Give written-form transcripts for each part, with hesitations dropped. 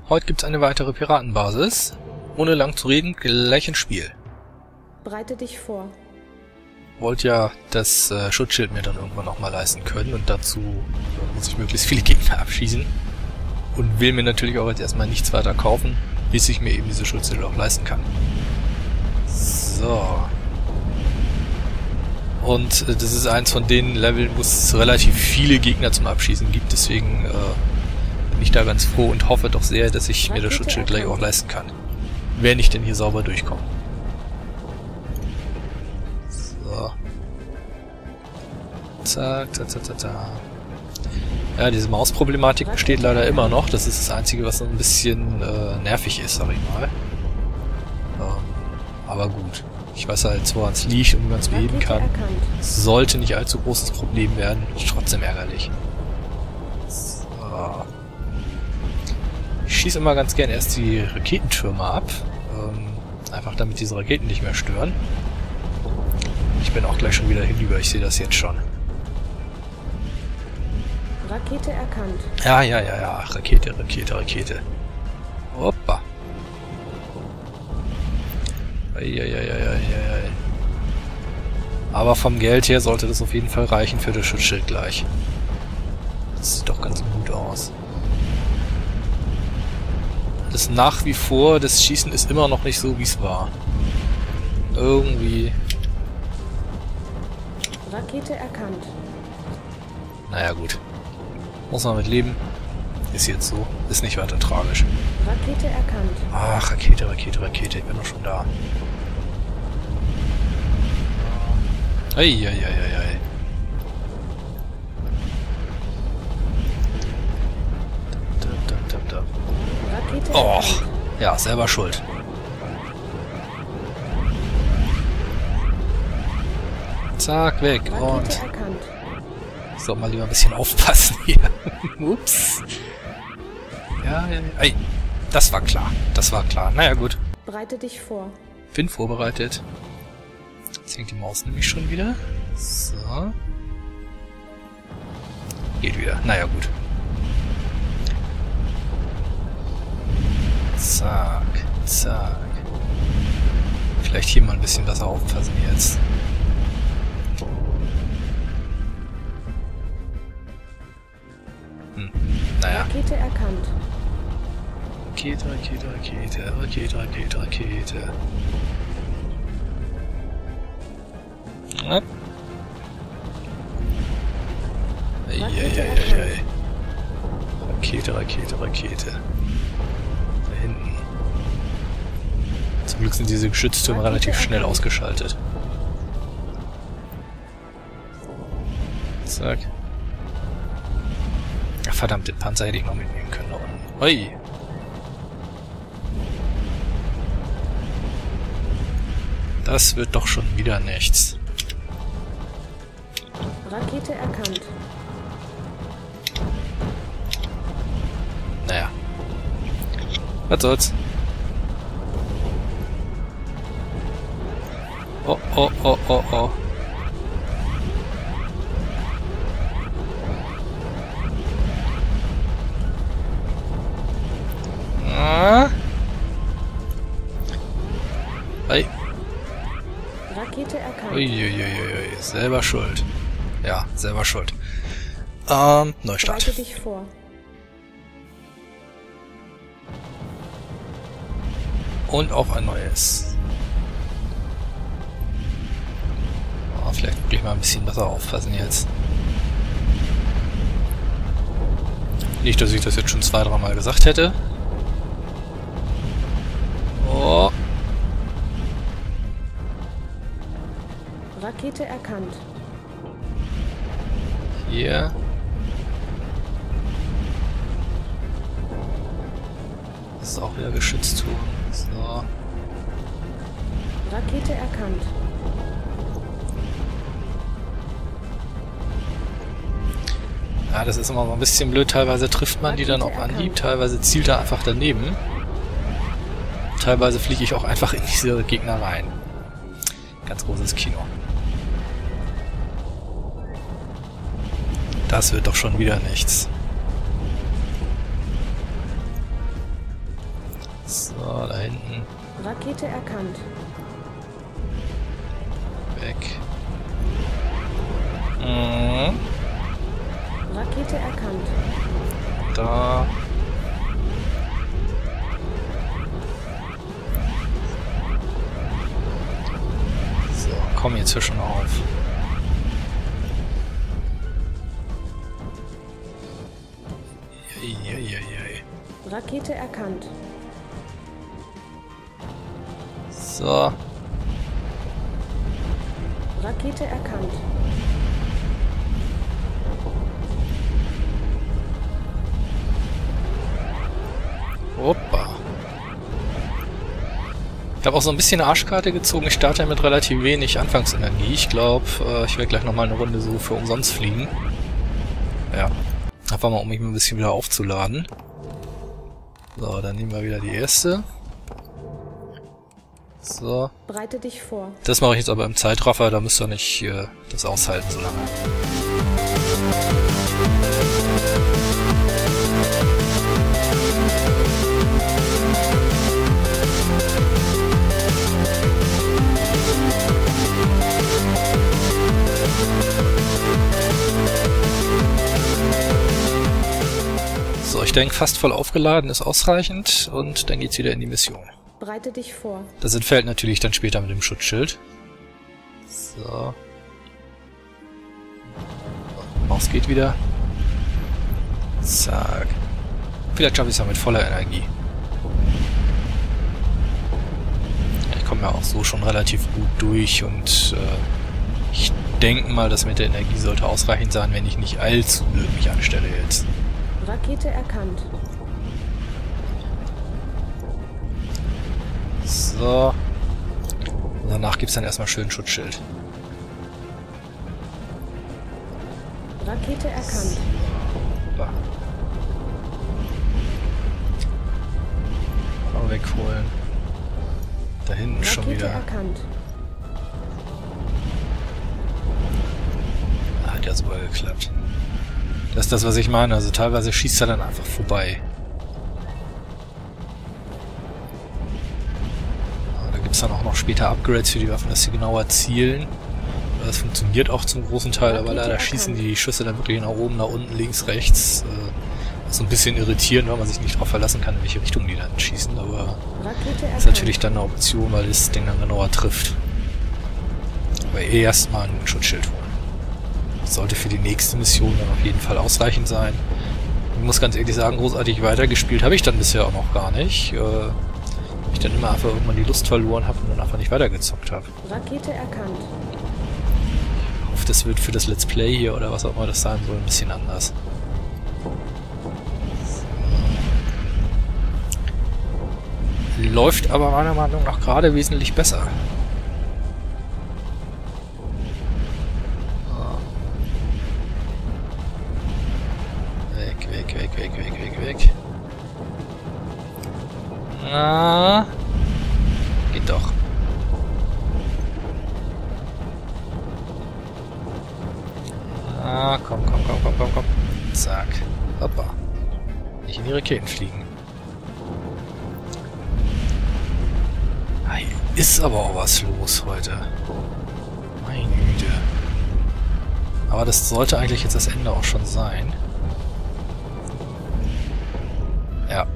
Heute gibt's eine weitere Piratenbasis. Ohne lang zu reden, gleich ins Spiel. Breite dich vor. Wollte ja das Schutzschild mir dann irgendwann auch mal leisten können und dazu muss ich möglichst viele Gegner abschießen. Und will mir natürlich auch jetzt erstmal nichts weiter kaufen, bis ich mir eben diese Schutzschilde auch leisten kann. So. Und das ist eins von den Leveln, wo es relativ viele Gegner zum Abschießen gibt, deswegen bin ich da ganz froh und hoffe doch sehr, dass ich mir das Schutzschild gleich auch leisten kann. Wenn ich denn hier sauber durchkomme. So. Zack, zack, zack, zack, zack. Ja, diese Mausproblematik besteht leider immer noch. Das ist das Einzige, was so ein bisschen nervig ist, sag ich mal. Aber gut. Ich weiß halt, woran es liegt und wie man es beheben kann. Sollte nicht allzu großes Problem werden. Trotzdem ärgerlich. So. Ich schieße immer ganz gern erst die Raketentürme ab. Einfach damit diese Raketen nicht mehr stören. Ich bin auch gleich schon wieder hinüber. Ich sehe das jetzt schon. Rakete erkannt. Ja. Rakete. Hoppa. Eieieiei. Aber vom Geld her sollte das auf jeden Fall reichen für das Schutzschild gleich. Das sieht doch ganz gut aus. Das nach wie vor, das Schießen ist immer noch nicht so, wie es war. Irgendwie... Rakete erkannt. Naja, gut. Muss man mit leben. Ist jetzt so. Ist nicht weiter tragisch. Rakete erkannt. Ach, Rakete. Ich bin doch schon da. Eieieiei. Rakete Och, erkannt. ja, selber schuld. Zack, weg. Rakete Und erkannt. soll mal lieber ein bisschen aufpassen hier. Ups. Ja. Ey, das war klar. Naja, gut. Breite dich vor. Bin vorbereitet. Jetzt hängt die Maus nämlich schon wieder. So. Geht wieder. Naja, gut. Zack. Vielleicht hier mal ein bisschen besser aufpassen jetzt. Naja. Rakete erkannt. Rakete. Ja. Eieieiei. Rakete. Da hinten. Zum Glück sind diese Geschütztürme relativ schnell ausgeschaltet. Zack. Ach, verdammt, den Panzer hätte ich noch mitnehmen können da unten. Ui. Das wird doch schon wieder nichts. Rakete erkannt. Naja. Was soll's? Oh. Hey. Rakete erkannt. Uiuiuiui. Selber schuld. Ja, selber schuld. Neustart. Breite dich vor. Und auf ein neues. Oh, vielleicht wirklich mal ein bisschen besser aufpassen jetzt. Nicht, dass ich das jetzt schon 2-3 Mal gesagt hätte. Oh. Rakete erkannt. Hier. Das ist auch wieder geschützt tun. So. Rakete erkannt. Ja, das ist immer so ein bisschen blöd. Teilweise trifft man die dann auf Anhieb, teilweise zielt er einfach daneben. Teilweise fliege ich auch einfach in diese Gegner rein. Ganz großes Kino. Das wird doch schon wieder nichts. So, da hinten. Rakete erkannt. Weg. Mhm. Rakete erkannt. Da. So, komm hier zwischen auf. Rakete erkannt. So. Rakete erkannt. Hoppa. Ich habe auch so ein bisschen eine Arschkarte gezogen. Ich starte mit relativ wenig Anfangsenergie. Ich glaube, ich werde gleich nochmal eine Runde so für umsonst fliegen. Ja. Einfach mal, um mich ein bisschen wieder aufzuladen. So, dann nehmen wir wieder die erste. So. Bereite dich vor. Das mache ich jetzt aber im Zeitraffer, da müsst ihr nicht das aushalten so lange. So, ich denke, fast voll aufgeladen ist ausreichend und dann geht's wieder in die Mission. Bereite dich vor. Das entfällt natürlich dann später mit dem Schutzschild. So. Maus geht wieder. Zack. Vielleicht schaffe ich es ja mit voller Energie. Ich komme ja auch so schon relativ gut durch und ich denke mal, das mit der Energie sollte ausreichend sein, wenn ich nicht allzu blöd mich anstelle jetzt. Rakete erkannt. So. Und danach gibt es dann erstmal schön Schutzschild. Rakete erkannt. So. Mal wegholen. Da hinten Rakete schon wieder. erkannt. Hat ja super geklappt. Das ist das, was ich meine. Also teilweise schießt er dann einfach vorbei. Da gibt es dann auch noch später Upgrades für die Waffen, dass sie genauer zielen. Das funktioniert auch zum großen Teil, aber leider schießen die Schüsse dann wirklich nach oben, nach unten, links, rechts. So ein bisschen irritierend, weil man sich nicht darauf verlassen kann, in welche Richtung die dann schießen. Aber das ist natürlich dann eine Option, weil das Ding dann genauer trifft. Aber erstmal ein Schutzschild holen. Das sollte für die nächste Mission dann auf jeden Fall ausreichend sein. Ich muss ganz ehrlich sagen, großartig weitergespielt habe ich dann bisher auch noch gar nicht. Ich dann immer einfach irgendwann die Lust verloren habe und dann einfach nicht weitergezockt habe. Rakete erkannt. Ich hoffe, das wird für das Let's Play hier oder was auch immer das sein soll, ein bisschen anders. Läuft aber meiner Meinung nach gerade wesentlich besser. Weg. Ah, geht doch. Ah, komm. Zack. Hoppa. Nicht in die Raketen fliegen. Hier ist aber auch was los heute. Meine Güte. Aber das sollte eigentlich jetzt das Ende auch schon sein. Ja.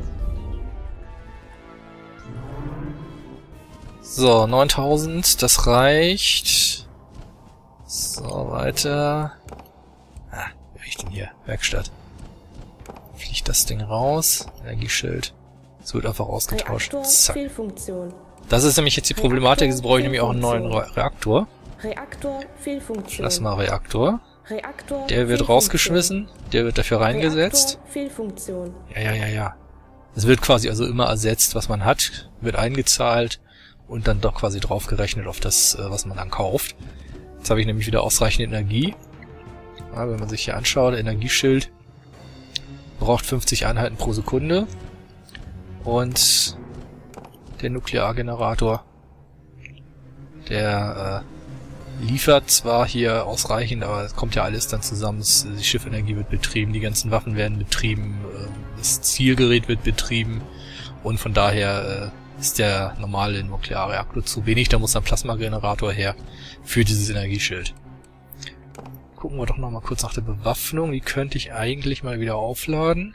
So, 9000, das reicht. So, weiter. Ah, wie bin ich denn hier? Werkstatt. Fliegt das Ding raus. Energieschild. Es wird einfach ausgetauscht. Zack. Fehlfunktion. Das ist nämlich jetzt die Problematik. Jetzt brauche ich nämlich auch einen neuen Reaktor. Reaktor Fehlfunktion. Lass mal Reaktor. Reaktor Der wird rausgeschmissen. Der wird dafür reingesetzt. Reaktor Fehlfunktion. Ja. Es wird quasi also immer ersetzt, was man hat, wird eingezahlt und dann doch quasi draufgerechnet auf das, was man dann kauft. Jetzt habe ich nämlich wieder ausreichend Energie. Ja, wenn man sich hier anschaut, der Energieschild braucht 50 Einheiten pro Sekunde. Und der Nukleargenerator, der liefert zwar hier ausreichend, aber es kommt ja alles dann zusammen. Die Schifferenergie wird betrieben, die ganzen Waffen werden betrieben, das Zielgerät wird betrieben Und von daher ist der normale Nuklearreaktor zu wenig. Da muss ein Plasmagenerator her für dieses Energieschild. Gucken wir doch noch mal kurz nach der Bewaffnung. Die könnte ich eigentlich mal wieder aufladen.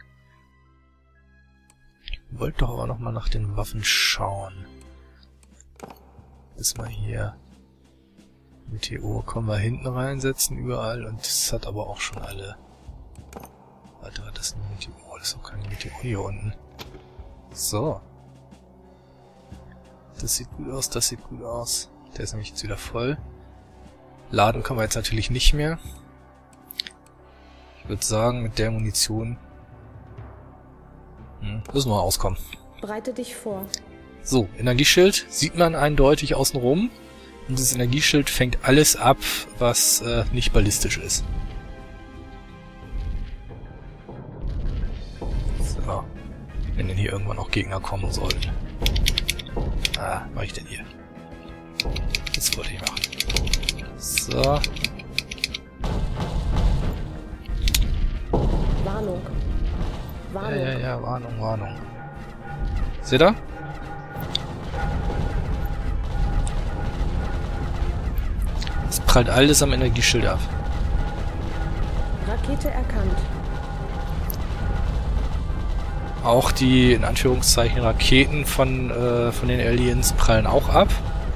Ich wollte doch aber noch mal nach den Waffen schauen. Ist mal hier. Meteor können wir hinten reinsetzen, überall. Und das hat aber auch schon alle. Warte, war das ein Meteor? Das ist doch kein Meteor hier unten. So. Das sieht gut aus, das sieht gut aus. Der ist nämlich jetzt wieder voll. Laden können wir jetzt natürlich nicht mehr. Ich würde sagen, mit der Munition müssen wir auskommen. Bereite dich vor. So, Energieschild sieht man eindeutig außenrum. Und dieses Energieschild fängt alles ab, was nicht ballistisch ist. So. Wenn denn hier irgendwann auch Gegner kommen sollten. Ah, was mache ich denn hier? Das wollte ich machen. So. Warnung. Warnung. Ja, Warnung, Warnung. Seht ihr? Es prallt alles am Energieschild ab. Rakete erkannt. Auch die, in Anführungszeichen, Raketen von den Aliens prallen auch ab.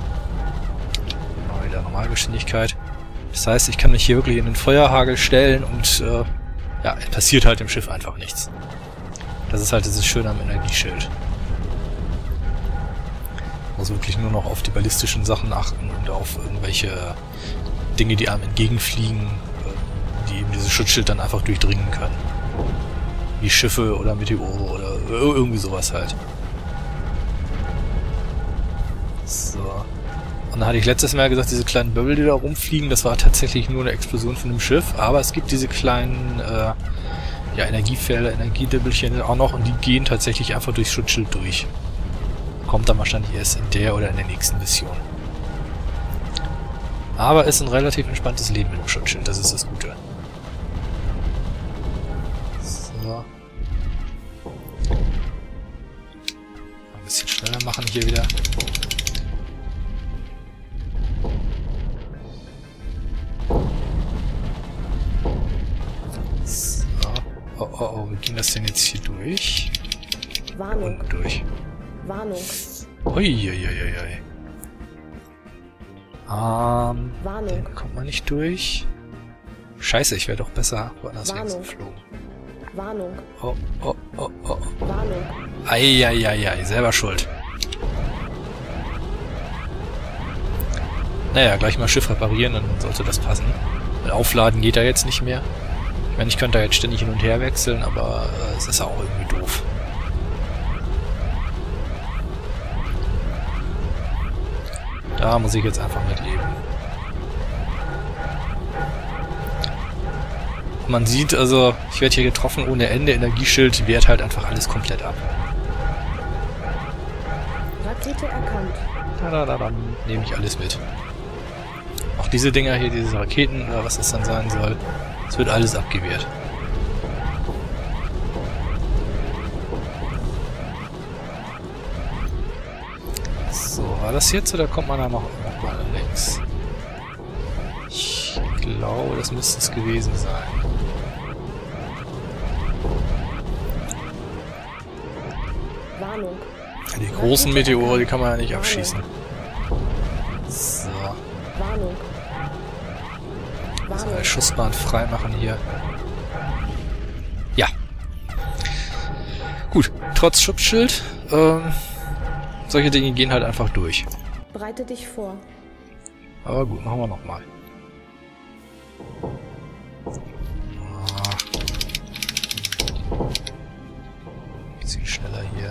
Mal wieder Normalgeschwindigkeit. Das heißt, ich kann mich hier wirklich in den Feuerhagel stellen und ja, passiert halt im Schiff einfach nichts. Das ist halt dieses Schöne am Energieschild. Muss wirklich nur noch auf die ballistischen Sachen achten und auf irgendwelche Dinge, die einem entgegenfliegen, die eben dieses Schutzschild dann einfach durchdringen können. Wie Schiffe oder Meteore oder irgendwie sowas halt. So. Und dann hatte ich letztes Mal gesagt, diese kleinen Böbbel, die da rumfliegen, das war tatsächlich nur eine Explosion von dem Schiff. Aber es gibt diese kleinen ja, Energiefelder, Energiedibbelchen auch noch und die gehen tatsächlich einfach durchs Schutzschild durch. Kommt dann wahrscheinlich erst in der oder in der nächsten Mission. Aber es ist ein relativ entspanntes Leben mit dem Schutzschild, das ist das Gute. So. Ein bisschen schneller machen hier wieder. So. Oh, wie ging das denn jetzt hier durch? Warnung. Unten durch. Warnung. Uiuiuiui. Warnung. Den kommt man nicht durch. Scheiße, ich wäre doch besser woanders längs Warnung. geflogen. Warnung. Oh. Warnung. Eieiei, selber schuld. Naja, gleich mal Schiff reparieren, dann sollte das passen. Weil aufladen geht da jetzt nicht mehr. Ich meine, ich könnte da jetzt ständig hin und her wechseln, aber es ist auch irgendwie doof. Da muss ich jetzt einfach mit leben. Man sieht also, ich werde hier getroffen ohne Ende, Energieschild wehrt halt einfach alles komplett ab. Rakete erkannt. Dann nehme ich alles mit. Auch diese Dinger hier, diese Raketen oder was es dann sein soll, es wird alles abgewehrt. So, war das jetzt oder kommt man da noch mal links? Ich glaube, das müsste es gewesen sein. Warnung. Die großen Meteore, die kann man ja nicht abschießen. So, Warnung. also eine Warnung. Schussbahn freimachen hier. Ja. Gut, trotz Schutzschild, solche Dinge gehen halt einfach durch. Bereite dich vor. Aber gut, machen wir nochmal. Bisschen schneller hier.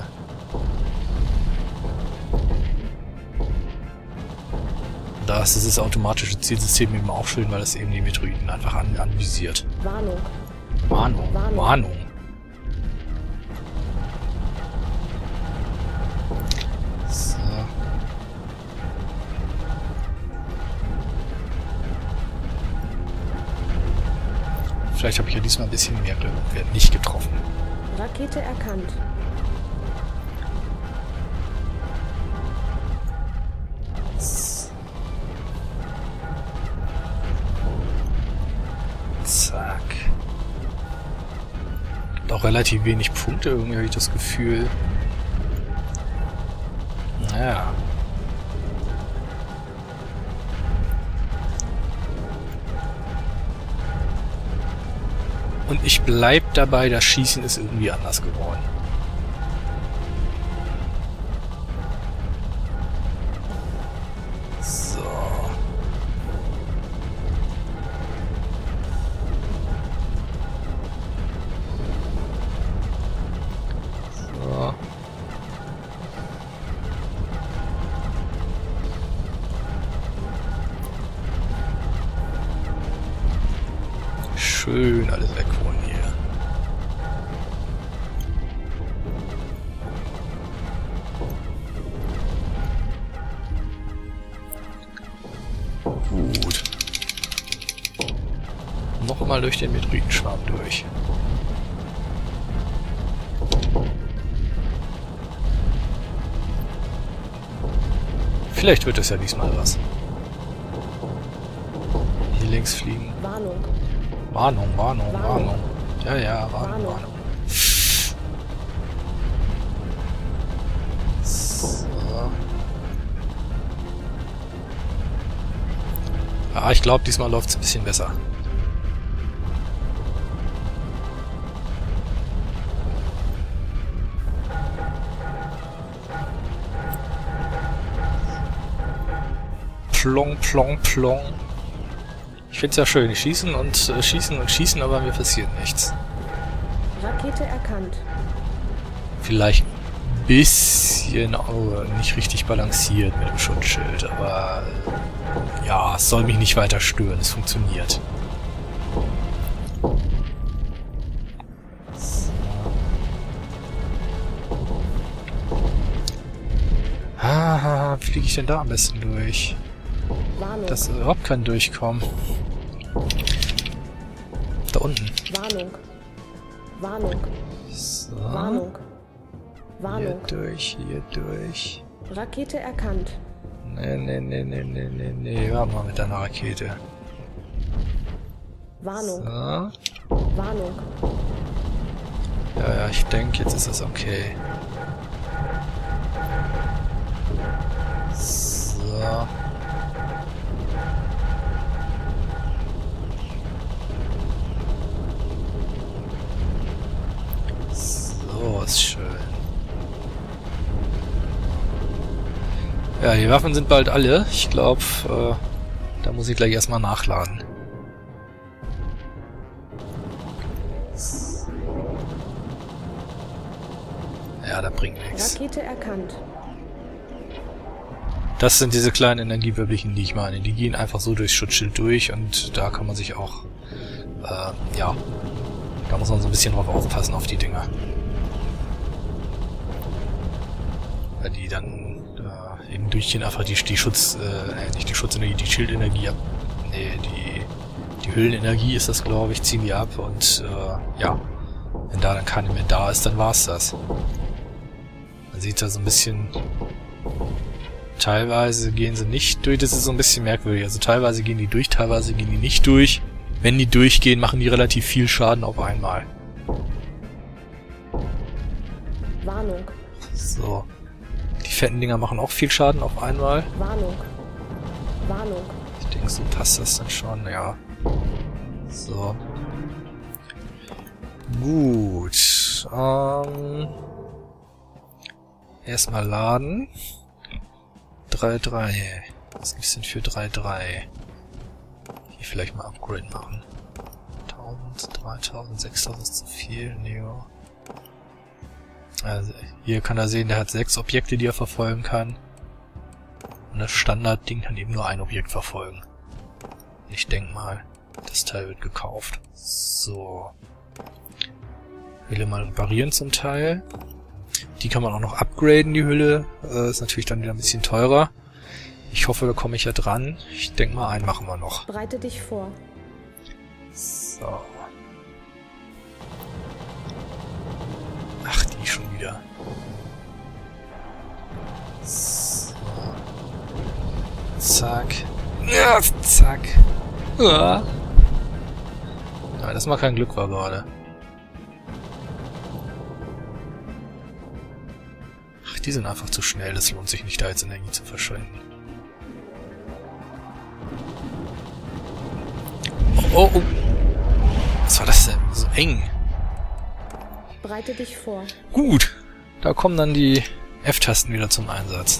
Da ist dieses automatische Zielsystem eben auch schön, weil es eben die Meteoriten einfach anvisiert. Warnung. Warnung, Warnung. Warnung. So. Vielleicht habe ich ja diesmal ein bisschen mehr Glück und werde nicht getroffen. Rakete erkannt. relativ wenig Punkte, irgendwie habe ich das Gefühl. Naja. Und ich bleib dabei, das Schießen ist irgendwie anders geworden. So. So. Schön alles wegholen hier. Gut. Nochmal durch den Meteoritenschwarm durch. Vielleicht wird es ja diesmal was. Hier links fliegen. Warnung. Warnung, Warnung, Warnung. Ja, ja, Warnung, Warnung. So. Ah, ich glaube, diesmal läuft es ein bisschen besser. Plong, plong, plong. Ich find's ja schön. Schießen und schießen und schießen, aber mir passiert nichts. Rakete erkannt. Vielleicht ein bisschen nicht richtig balanciert mit dem Schutzschild, aber ja, es soll mich nicht weiter stören. Es funktioniert. Wie fliege ich denn da am besten durch? Warnung. Dass überhaupt kein Durchkommen. Da unten. Warnung. Warnung. So. Warnung. Warnung. Hier durch. Rakete erkannt. Nee. Warte mal mit deiner Rakete. Warnung. So. Warnung. Ja, ich denke, jetzt ist es okay. So. So, ist schön. Ja, die Waffen sind bald alle. Ich glaube, da muss ich gleich erstmal nachladen. Ja, da bringt nichts. Rakete erkannt. Das sind diese kleinen Energiewürfelchen, die ich meine. Die gehen einfach so durchs Schutzschild durch und da kann man sich auch, ja, da muss man so ein bisschen drauf aufpassen auf die Dinger. Weil die dann eben durchgehen einfach die nicht die Schutzenergie, die Schildenergie ab. Nee, die Hüllenenergie ist das, glaube ich, ziehen die ab und ja, wenn da dann keine mehr da ist, dann war's das. Man sieht da so ein bisschen. Teilweise gehen sie nicht durch, das ist so ein bisschen merkwürdig. Also teilweise gehen die durch, teilweise gehen die nicht durch. Wenn die durchgehen, machen die relativ viel Schaden auf einmal. Warnung. So. Die fetten Dinger machen auch viel Schaden auf einmal. Warnung. Warnung. Ich denke, so passt das dann schon, ja. So. Gut. Erstmal laden. 3,3. Was gibt's denn für 3,3? Hier vielleicht mal Upgrade machen. 1000, 3000, 6000 ist zu viel. Neo. Also hier kann er sehen, der hat 6 Objekte, die er verfolgen kann. Und das Standardding kann eben nur ein Objekt verfolgen. Ich denke mal, das Teil wird gekauft. So. Hülle mal reparieren zum Teil. Die kann man auch noch upgraden, die Hülle. Ist natürlich dann wieder ein bisschen teurer. Ich hoffe, da komme ich ja dran. Ich denke mal, einen machen wir noch. Bereite dich vor. So. Ach, die schon wieder. So. Zack. Ja, zack. Ja. Ja, das mal kein Glück war gerade. Die sind einfach zu schnell, es lohnt sich nicht, da jetzt Energie zu verschwenden. Oh, oh. Was war das denn? So eng. Bereite dich vor. Gut, da kommen dann die F-Tasten wieder zum Einsatz.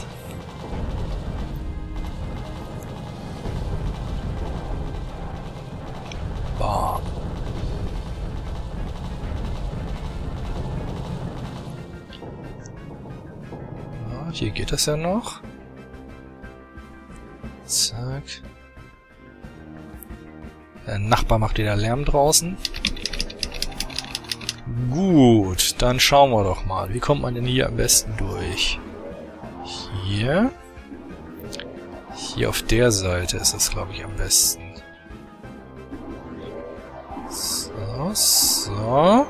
Bam. Ja, hier geht das ja noch. Zack. Der Nachbar macht wieder Lärm draußen. Gut, dann schauen wir doch mal. Wie kommt man denn hier am besten durch? Hier. Hier auf der Seite ist es, glaube ich, am besten. So, so.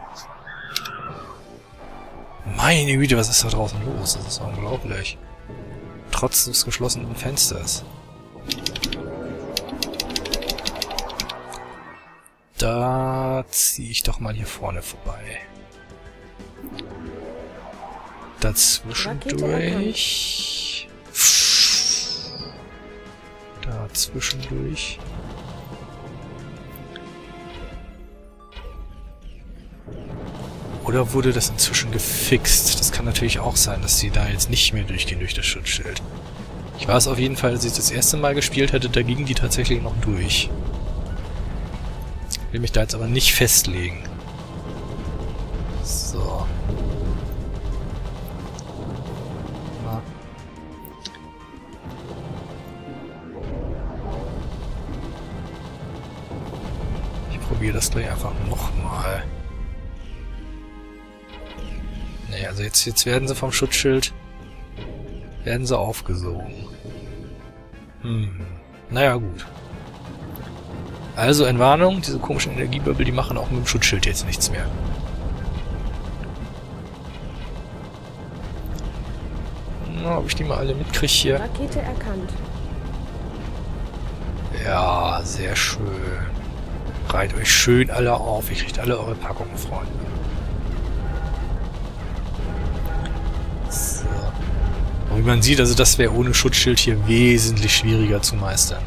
Meine Güte, was ist da draußen los? Das ist unglaublich. Trotz des geschlossenen Fensters. Da ziehe ich doch mal hier vorne vorbei. Dazwischendurch. Dazwischendurch. Oder wurde das inzwischen gefixt? Das kann natürlich auch sein, dass die da jetzt nicht mehr durchgehen durch das Schutzschild. Ich weiß auf jeden Fall, als ich das erste Mal gespielt hatte, da gingen die tatsächlich noch durch. Ich will mich da jetzt aber nicht festlegen. So. Na. Ich probiere das gleich einfach nochmal. Nee, also jetzt werden sie vom Schutzschild aufgesogen. Naja, gut. Also, Entwarnung, diese komischen Energiebürbel, die machen auch mit dem Schutzschild jetzt nichts mehr. Na, ob ich die mal alle mitkriege hier. Rakete erkannt. Ja, sehr schön. Reiht euch schön alle auf. Ihr kriegt alle eure Packungen, Freunde. So. Und wie man sieht, also das wäre ohne Schutzschild hier wesentlich schwieriger zu meistern.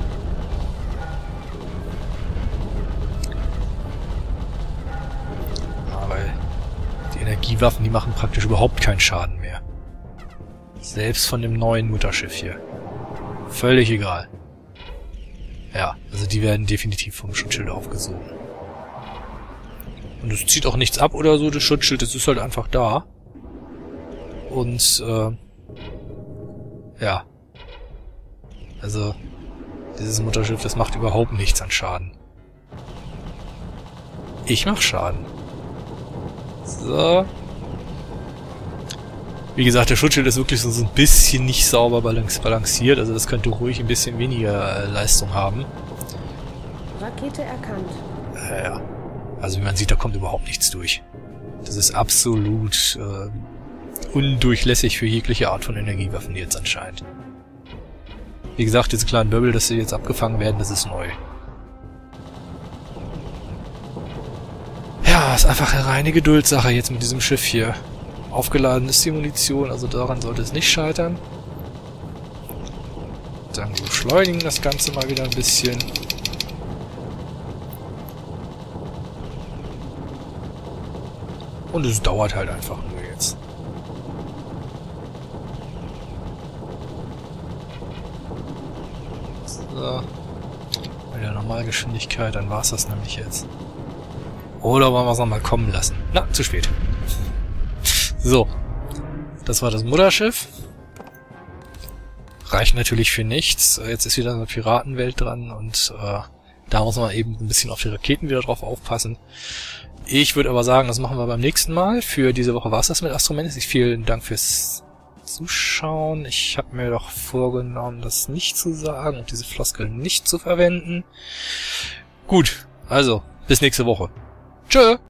Energiewaffen, die machen praktisch überhaupt keinen Schaden mehr. Selbst von dem neuen Mutterschiff hier. Völlig egal. Ja, also die werden definitiv vom Schutzschild aufgesogen. Und es zieht auch nichts ab oder so, das Schutzschild, das ist halt einfach da. Und, ja. Also, dieses Mutterschiff, das macht überhaupt nichts an Schaden. Ich mach Schaden. So. Wie gesagt, der Schutzschild ist wirklich so ein bisschen nicht sauber balanciert. Also das könnte ruhig ein bisschen weniger Leistung haben. Rakete erkannt. Ja. Also wie man sieht, da kommt überhaupt nichts durch. Das ist absolut undurchlässig für jegliche Art von Energiewaffen jetzt anscheinend. Wie gesagt, diese kleinen Böbbel, dass sie jetzt abgefangen werden, das ist neu. Ja, ist einfach eine reine Geduldssache jetzt mit diesem Schiff hier. Aufgeladen ist die Munition, also daran sollte es nicht scheitern. Dann beschleunigen das Ganze mal wieder ein bisschen. Und es dauert halt einfach nur jetzt. So. Bei der Normalgeschwindigkeit, dann war es das nämlich jetzt. Oder wollen wir es nochmal kommen lassen? Na, zu spät. So. Das war das Mutterschiff. Reicht natürlich für nichts. Jetzt ist wieder eine Piratenwelt dran und da muss man eben ein bisschen auf die Raketen wieder drauf aufpassen. Ich würde aber sagen, das machen wir beim nächsten Mal. Für diese Woche war es das mit Astromantis. Vielen Dank fürs Zuschauen. Ich habe mir doch vorgenommen, das nicht zu sagen und diese Floskel nicht zu verwenden. Gut, also bis nächste Woche. Tschö!